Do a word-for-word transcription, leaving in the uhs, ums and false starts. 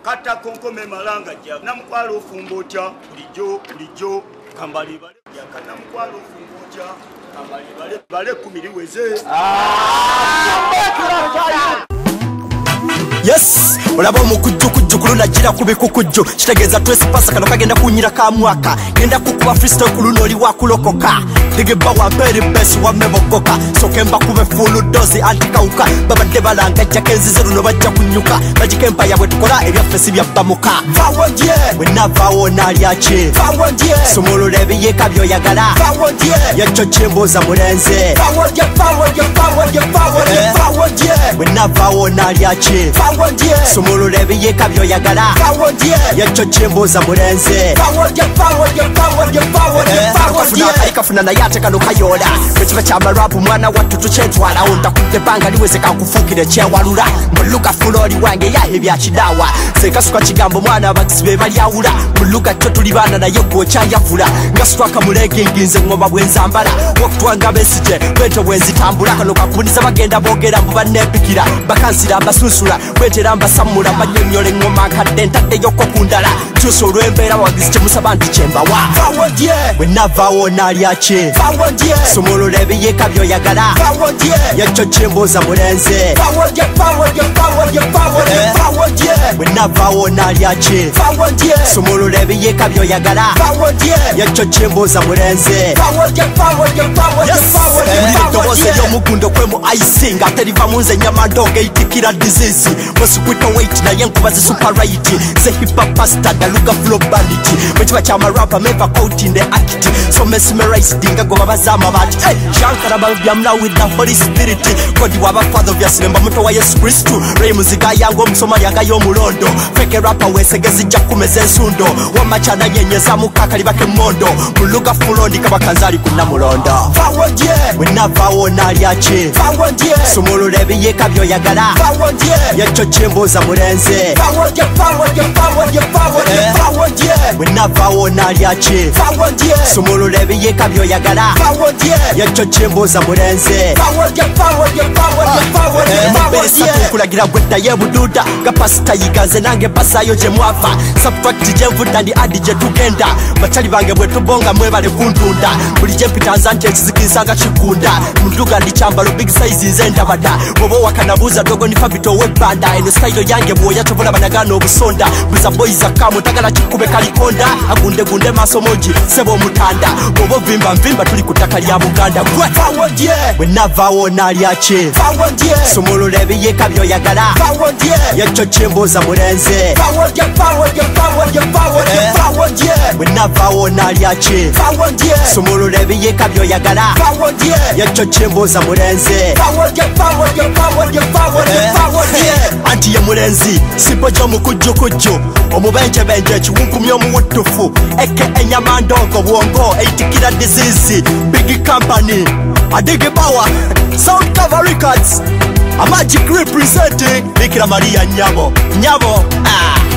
kata konkome malanga ja namukwalo ofumbocha bulijo bulijo kambali bale ya namukwalo ofumbocha kambali bale bale kumiriweze Yes, olaba omukujju kujju kuluna jira kubikukujju kitegeza twesi pasa kano kagenda kunyira ka mwaka genda kukuba freestyle kuluno oli wakulokoka digeba wa peri best wa mebokoka sokemba kube fulu dozi antikauka babadde balanga jakenzi zeruno bajja kunyuka bajikempa yabwe tukola ebyafesi bya bamuka fawondie wenava wona alyache fawondie somolo lebiye kabyo yagala fawondie yacho chemboza mulenze fawondie fawondie fawondie fawondie fawondie wenava wona alyache fawondie somolo lebiye kabyo yagala fawondie yacho chemboza mulenze fawondie fawondie fawondie fawondie fawondie aikafuna na yate kano kayola kwechiva chama rapu mwana watu tuchetwala onda kutebanga liweze kakufukire chewalula muluka fulori wange yahe bya chidawa sekasuka chigambo mwana bakisibe balyawula muluka cyo tulibana nayo gocha yavula ngaswaka mulege nginze ngoba bwenzambala wakutwanga besije bwete bwenzitambula kano kakuniza bagenda bogera mu banepikira bakansira abasusula bwetera ambasamula banyonyole ngoma kadenta deyo kokundala chuso lwembera wagisiche musabanti chemba wa fawondie wenava wona alyache fawondie somolo lebiye kabyo yagala fawondie yacho chemboza mulenze fawondie fawondie fawondie fawondie fawondie wenava wona alyache fawondie somolo lebiye kabyo yagala fawondie yacho chemboza mulenze fawondie fawondie fawondie fawondie fawondie yo mugundo kwemu icing ateliva munze nyama ndonge itikira disease musukwita weight na yenkuba zi super right ze hip hop pasta daluga flow bandit wechiba chama rapper meva quote in the act so mesmerized dinga go babazama bati hey shankara babyamla with the holy spirit god waba father of yasimba muto wa Yesu Kristo ray muzika yango msoma yanga yo mulondo fake rapper wesegezi jakumeze nsundo wamachana nyenyeza mukakali bake mondo muluga fulondi kabakanzali kunna mulondo fawondie wenava wona alyache fawondie somolo lebiye kabyo yagala fawondie yacho chemboza mulenze fawondie fawondie fawondie fawondie fawondie wenava wona alyache fawondie somolo lebiye kabyo yagala fawondie yacho chemboza mulenze fawondie fawondie fawondie fawondie fawondie kulagira gwetta yebududa gapasta yiganze nange pasayo je mwafa subtract je mvuda ndi adi je tugenda bachali bange bwetu bonga mwebale kundunda buli je pitanzante zikizanga chikunda munduga ndi chambalo big size nzenda bada bobo wakanabuza dogo ni fabito webanda ene style yange boya chobola banagano obusonda buza boys akamu takala chikube kalikonda agunde gunde masomoji sebo mutanda bobo vimba vimba tuli kutaka lya Buganda fawondie wenava wona alyache fawondie somolo lebiye kabyo yagala fawondie yacho chemboza mulenze fawondie fawondie fawondie fawondie fawondie wenava wona alyache fawondie somolo lebiye kabyo yagala fawondie yacho chemboza mulenze fawondie fawondie fawondie fawondie fawondie anti ye mulenzi sipo jo mukujjo kujjo omubenje benje chiwunkumye omuwutufu eke enyama ndogo bwongo eitikira disease big company adege power sound cover records a magic representing Bikira Maria Nyabo Nyabo ah